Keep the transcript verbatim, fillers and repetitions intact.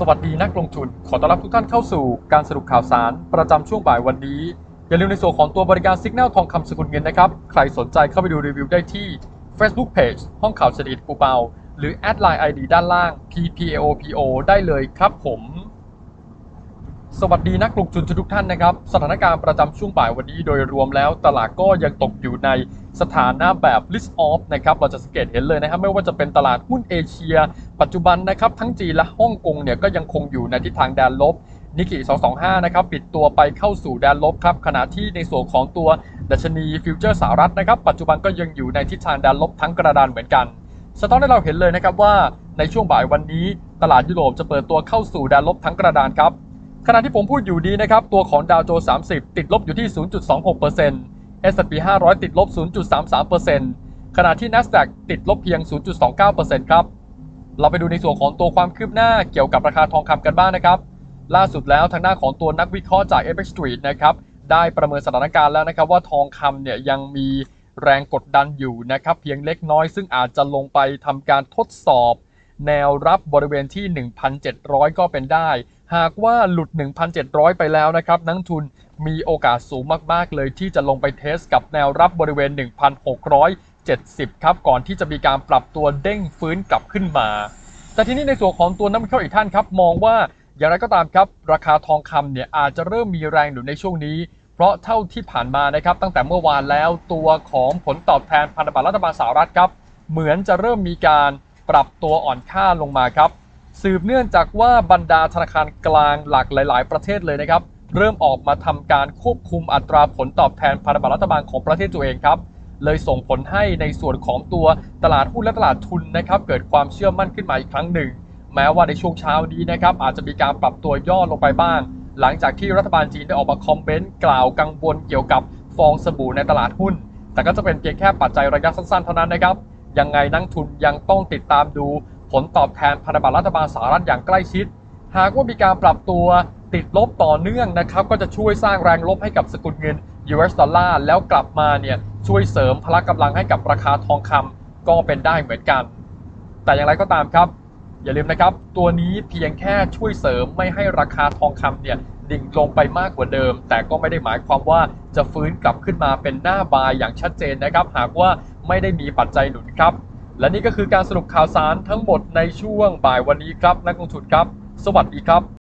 สวัสดีนักลงทุนขอต้อนรับทุกท่านเข้าสู่การสรุปข่าวสารประจำช่วงบ่ายวันนี้อย่าลืมในส่วนของตัวบริการ Signal ทองคำสกุลเงินนะครับใครสนใจเข้าไปดูรีวิวได้ที่ Facebook Page ห้องข่าวเศรษฐกิจปูเปาหรือแอดไลน์ ไอ ดี ด้านล่าง พี พี เอ โอ พี โอ ได้เลยครับผมสวัสดีนักลงทุนทุกท่านนะครับสถานการณ์ประจำช่วงบ่ายวันนี้โดยรวมแล้วตลาดก็ยังตกอยู่ในสถานะแบบ risk off นะครับเราจะสังเกตเห็นเลยนะครับไม่ว่าจะเป็นตลาดหุ้นเอเชียปัจจุบันนะครับทั้งจีนและฮ่องกงเนี่ยก็ยังคงอยู่ในทิศทางแดนลบนิกเกิสองสองห้านะครับปิดตัวไปเข้าสู่แดนลบครับขณะที่ในส่วนของตัวดัชนีฟิวเจอร์สหรัฐนะครับปัจจุบันก็ยังอยู่ในทิศทางแดนลบทั้งกระดานเหมือนกันสะท้อนให้เราเห็นเลยนะครับว่าในช่วงบ่ายวันนี้ตลาดยุโรปจะเปิดตัวเข้าสู่แดนลบทั้งกระดานครับขณะที่ผมพูดอยู่ดีนะครับตัวของดาวโจนส์สามสิบติดลบอยู่ที่ ศูนย์จุดสองหกเปอร์เซ็นต์ เอส แอนด์ พี ห้าร้อยติดลบ ศูนย์จุดสามสามเปอร์เซ็นต์ ขณะที่ NASDAQ ติดลบเพียง ศูนย์จุดสองเก้าเปอร์เซ็นต์ ครับเราไปดูในส่วนของตัวความคืบหน้าเกี่ยวกับราคาทองคำกันบ้าง นะครับล่าสุดแล้วทางหน้าของตัวนักวิเคราะห์จาก เอฟ เอ็กซ์ Street นะครับได้ประเมินสถานการณ์แล้วนะครับว่าทองคำเนี่ยยังมีแรงกดดันอยู่นะครับเพียงเล็กน้อยซึ่งอาจจะลงไปทำการทดสอบแนวรับบริเวณที่ หนึ่งพันเจ็ดร้อย ก็เป็นได้หากว่าหลุด หนึ่งพันเจ็ดร้อย ไปแล้วนะครับนักทุนมีโอกาสสูงมากๆเลยที่จะลงไปเทสกับแนวรับบริเวณ หนึ่งพันหกร้อยเจ็ดสิบ ครับก่อนที่จะมีการปรับตัวเด้งฟื้นกลับขึ้นมาแต่ทีนี้ในส่วนของตัวนักวิเคราะห์อีกท่านครับมองว่าอย่างไรก็ตามครับราคาทองคำเนี่ยอาจจะเริ่มมีแรงหนุนในช่วงนี้เพราะเท่าที่ผ่านมานะครับตั้งแต่เมื่อวานแล้วตัวของผลตอบแทนพันธบัตรรัฐบาลสหรัฐครับเหมือนจะเริ่มมีการปรับตัวอ่อนค่าลงมาครับสืบเนื่องจากว่าบรรดาธนาคารกลางหลักหลายๆประเทศเลยนะครับเริ่มออกมาทำการควบคุมอัตราผลตอบแทนพันธบัตรรัฐบาลของประเทศตัวเองครับเลยส่งผลให้ในส่วนของตัวตลาดหุ้นและตลาดทุนนะครับเกิดความเชื่อมั่นขึ้นมาอีกครั้งหนึ่งแม้ว่าในช่วงเช้านี้นะครับอาจจะมีการปรับตัวย่อลงไปบ้างหลังจากที่รัฐบาลจีนได้ออกมาคอมเมนต์กล่าวกังวลเกี่ยวกับฟองสบู่ในตลาดหุ้นแต่ก็จะเป็นเพียงแค่ปัจจัยระยะสั้นๆเท่านั้นนะครับยังไงนักทุนยังต้องติดตามดูผลตอบแทนพันธบัตรรัฐบาลสหรัฐอย่างใกล้ชิดหากว่ามีการปรับตัวติดลบต่อเนื่องนะครับก็จะช่วยสร้างแรงลบให้กับสกุลเงิน ยู เอส ดอลลาร์แล้วกลับมาเนี่ยช่วยเสริมพละกำลังให้กับราคาทองคำก็เป็นได้เหมือนกันแต่อย่างไรก็ตามครับอย่าลืมนะครับตัวนี้เพียงแค่ช่วยเสริมไม่ให้ราคาทองคำเนี่ยดิ่งลงไปมากกว่าเดิมแต่ก็ไม่ได้หมายความว่าจะฟื้นกลับขึ้นมาเป็นหน้าบายอย่างชัดเจนนะครับหากว่าไม่ได้มีปัจจัยหนุนครับและนี่ก็คือการสรุปข่าวสารทั้งหมดในช่วงบ่ายวันนี้ครับนักลงทุนครับสวัสดีครับ